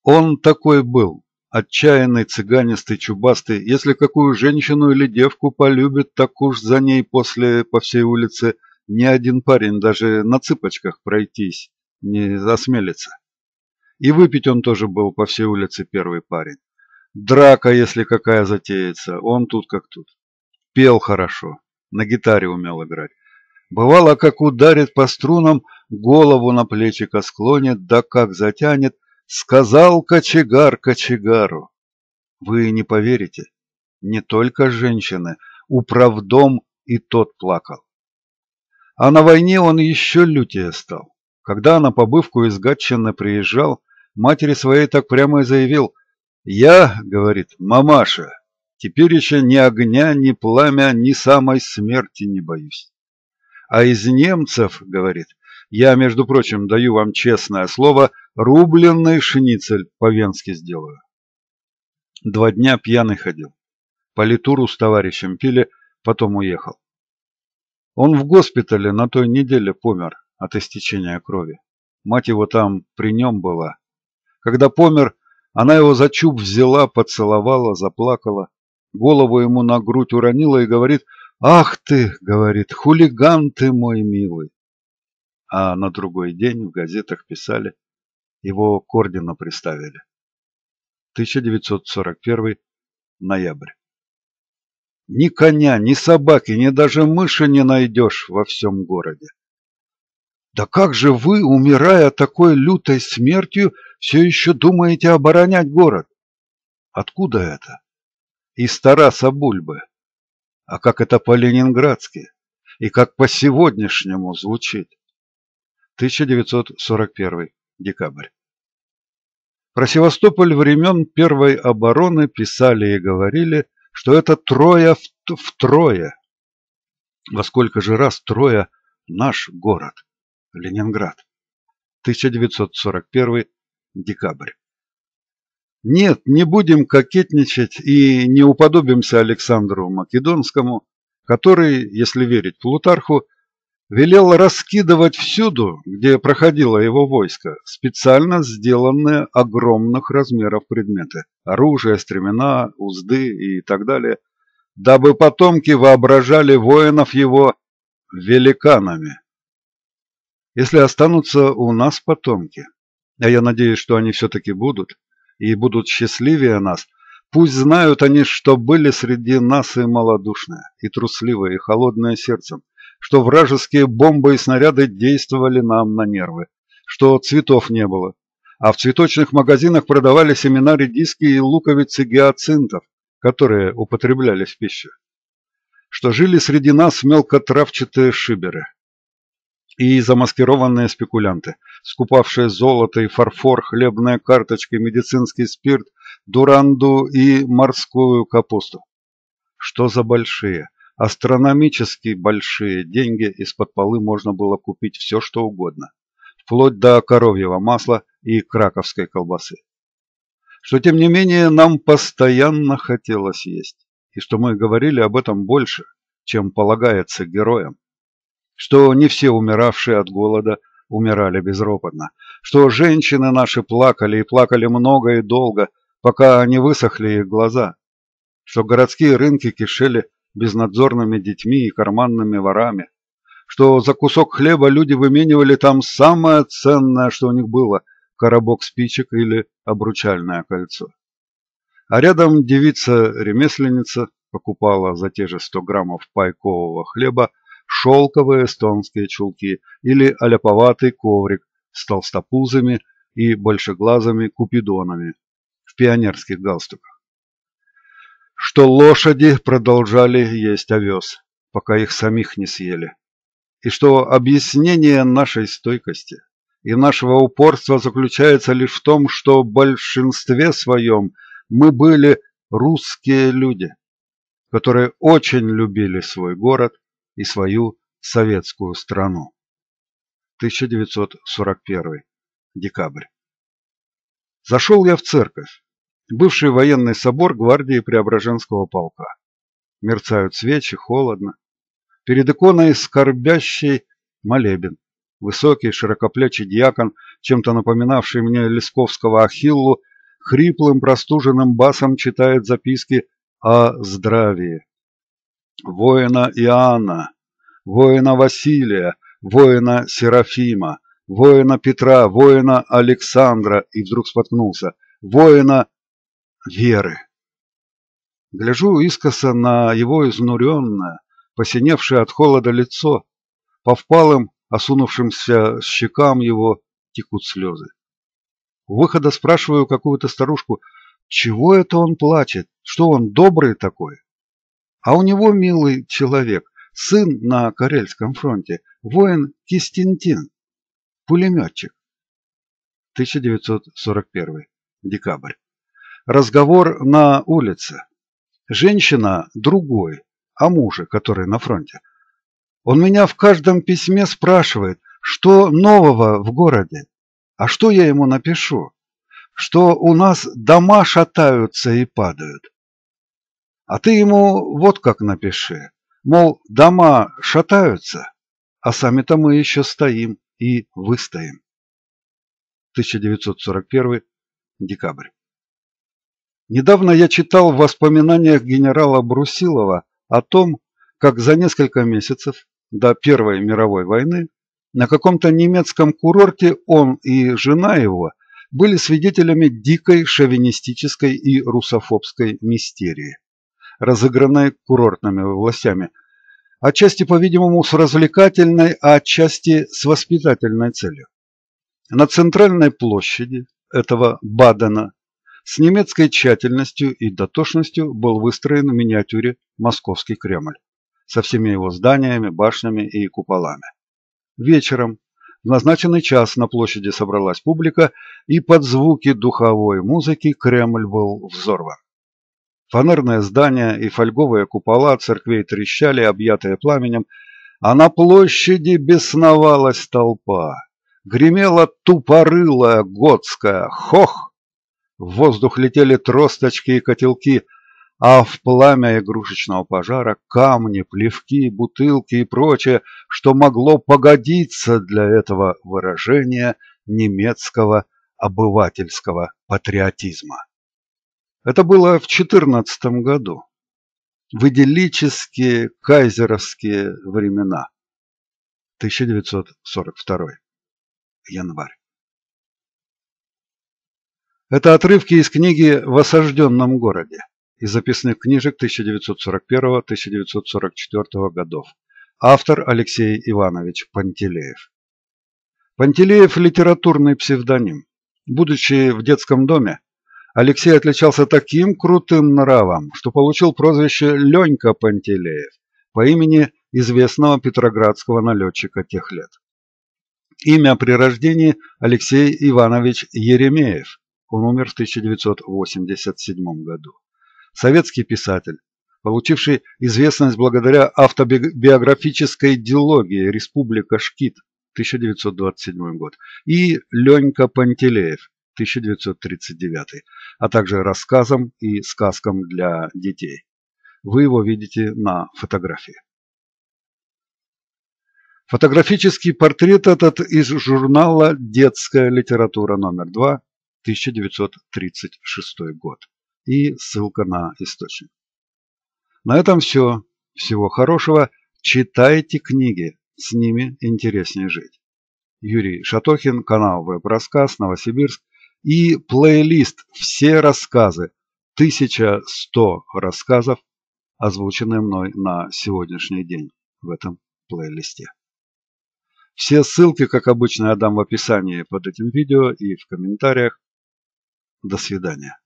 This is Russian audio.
Он такой был, отчаянный, цыганистый, чубастый. Если какую женщину или девку полюбит, так уж за ней после по всей улице ни один парень даже на цыпочках пройтись не осмелится. И выпить он тоже был по всей улице первый парень. Драка, если какая затеется, он тут как тут. Пел хорошо, на гитаре умел играть. Бывало, как ударит по струнам, голову на плечико склонит, да как затянет, сказал кочегар кочегару. Вы не поверите, не только женщины, управдом и тот плакал. А на войне он еще лютее стал. Когда на побывку из Гатчины приезжал, матери своей так прямо и заявил: «Я, — говорит, — мамаша, теперь еще ни огня, ни пламя, ни самой смерти не боюсь. А из немцев, — говорит, — я, между прочим, даю вам честное слово, рубленый шницель по-венски сделаю». 2 дня пьяный ходил. Политуру с товарищем пили, потом уехал. Он в госпитале на той неделе помер от истечения крови. Мать его там при нем была. Когда помер, она его за чуб взяла, поцеловала, заплакала, голову ему на грудь уронила и говорит: «Ах ты, — говорит, — хулиган ты мой милый». А на другой день в газетах писали: его к ордену приставили. 1941 ноябрь. Ни коня, ни собаки, ни даже мыши не найдешь во всем городе. Да как же вы, умирая такой лютой смертью, все еще думаете оборонять город? Откуда это? Из Тараса Бульбы. А как это по-ленинградски? И как по-сегодняшнему звучит? 1941 декабрь. Про Севастополь времен Первой обороны писали и говорили, что это Троя втрое. Во сколько же раз Троя наш город, Ленинград. 1941 декабрь. Нет, не будем кокетничать и не уподобимся Александру Македонскому, который, если верить Плутарху, велел раскидывать всюду, где проходило его войско, специально сделанные огромных размеров предметы – оружие, стремена, узды и так далее, дабы потомки воображали воинов его великанами. Если останутся у нас потомки, а я надеюсь, что они все-таки будут, и будут счастливее нас, пусть знают они, что были среди нас и малодушные, и трусливые, и холодные сердцем, что вражеские бомбы и снаряды действовали нам на нервы, что цветов не было, а в цветочных магазинах продавали семена редиски и луковицы гиацинтов, которые употреблялись в пищу, что жили среди нас мелкотравчатые шиберы и замаскированные спекулянты, скупавшие золото и фарфор, хлебные карточки, медицинский спирт, дуранду и морскую капусту. Что за большие, астрономически большие деньги, из-под полы можно было купить все, что угодно, вплоть до коровьего масла и краковской колбасы. Что, тем не менее, нам постоянно хотелось есть, и что мы говорили об этом больше, чем полагается героям. Что не все умиравшие от голода умирали безропотно, что женщины наши плакали и плакали много и долго, пока не высохли их глаза, что городские рынки кишели безнадзорными детьми и карманными ворами, что за кусок хлеба люди выменивали там самое ценное, что у них было – коробок спичек или обручальное кольцо. А рядом девица-ремесленница покупала за те же 100 граммов пайкового хлеба шелковые эстонские чулки или аляповатый коврик с толстопузами и большеглазыми купидонами в пионерских галстуках. Что лошади продолжали есть овес, пока их самих не съели. И что объяснение нашей стойкости и нашего упорства заключается лишь в том, что в большинстве своем мы были русские люди, которые очень любили свой город и свою советскую страну. 1941 декабрь. Зашел я в церковь, бывший военный собор гвардии Преображенского полка. Мерцают свечи, холодно. Перед иконой скорбящий молебен. Высокий, широкоплечий диакон, чем-то напоминавший мне Лесковского Ахиллу, хриплым простуженным басом читает записки о здравии. Воина Иоанна, воина Василия, воина Серафима, воина Петра, воина Александра, и вдруг споткнулся, воина Веры. Гляжу искоса на его изнуренное, посиневшее от холода лицо, по впалым, осунувшимся щекам его текут слезы. У выхода спрашиваю какую-то старушку, чего это он плачет, что он добрый такой? А у него, милый человек, сын на Карельском фронте, воин Кистинтин, пулеметчик. 1941. Декабрь. Разговор на улице. Женщина другой, о муже, который на фронте. Он меня в каждом письме спрашивает, что нового в городе. А что я ему напишу? Что у нас дома шатаются и падают. А ты ему вот как напиши. Мол, дома шатаются, а сами-то мы еще стоим и выстоим. 1941. Декабрь. Недавно я читал в воспоминаниях генерала Брусилова о том, как за несколько месяцев до Первой мировой войны на каком-то немецком курорте он и жена его были свидетелями дикой шовинистической и русофобской мистерии, разыгранной курортными властями, отчасти, по-видимому, с развлекательной, а отчасти с воспитательной целью. На центральной площади этого Бадена с немецкой тщательностью и дотошностью был выстроен в миниатюре Московский Кремль со всеми его зданиями, башнями и куполами. Вечером в назначенный час на площади собралась публика, и под звуки духовой музыки Кремль был взорван. Фанерные здания и фольговые купола церквей трещали, объятые пламенем, а на площади бесновалась толпа. Гремела тупорылая готская «хох!». В воздух летели тросточки и котелки, а в пламя игрушечного пожара камни, плевки, бутылки и прочее, что могло погодиться для этого выражения немецкого обывательского патриотизма. Это было в 14 году, в идиллические кайзеровские времена. 1942. Январь. Это отрывки из книги «В осажденном городе» из записных книжек 1941-1944 годов. Автор Алексей Иванович Пантелеев. Пантелеев – литературный псевдоним. Будучи в детском доме, Алексей отличался таким крутым нравом, что получил прозвище Ленька Пантелеев по имени известного петроградского налетчика тех лет. Имя при рождении Алексей Иванович Еремеев. Он умер в 1987 году. Советский писатель, получивший известность благодаря автобиографической дилогии «Республика Шкит» 1927 год и Ленька Пантелеев 1939, а также рассказам и сказкам для детей. Вы его видите на фотографии. Фотографический портрет этот из журнала «Детская литература номер 2», 1936 год. И ссылка на источник. На этом все. Всего хорошего. Читайте книги. С ними интереснее жить. Юрий Шатохин, канал Веб-рассказ, Новосибирск. И плейлист «Все рассказы». 1100 рассказов, озвученные мной на сегодняшний день в этом плейлисте. Все ссылки, как обычно, я дам в описании под этим видео и в комментариях. До свидания.